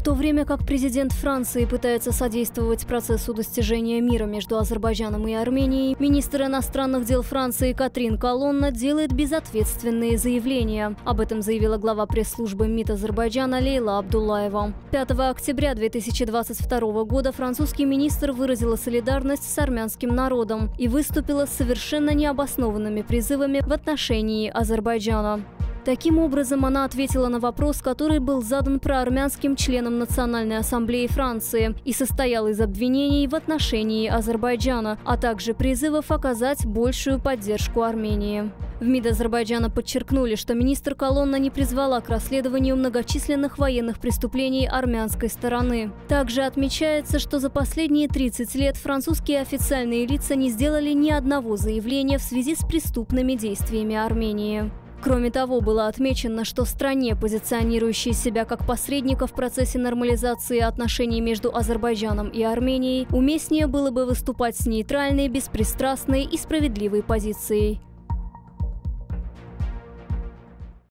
то время как президент Франции пытается содействовать процессу достижения мира между Азербайджаном и Арменией, министр иностранных дел Франции Катрин Колонна делает безответственные заявления. Об этом заявила глава пресс-службы МИД Азербайджана Лейла Абдуллаева. 5 октября 2022 года французский министр выразила солидарность с армянским народом и выступила с совершенно необоснованными призывами в отношении Азербайджана. Таким образом, она ответила на вопрос, который был задан проармянским членам Национальной ассамблеи Франции и состоял из обвинений в отношении Азербайджана, а также призывов оказать большую поддержку Армении. В МИД Азербайджана подчеркнули, что министр Колонна не призвала к расследованию многочисленных военных преступлений армянской стороны. Также отмечается, что за последние 30 лет французские официальные лица не сделали ни одного заявления в связи с преступными действиями Армении. Кроме того, было отмечено, что стране, позиционирующей себя как посредника в процессе нормализации отношений между Азербайджаном и Арменией, уместнее было бы выступать с нейтральной, беспристрастной и справедливой позицией.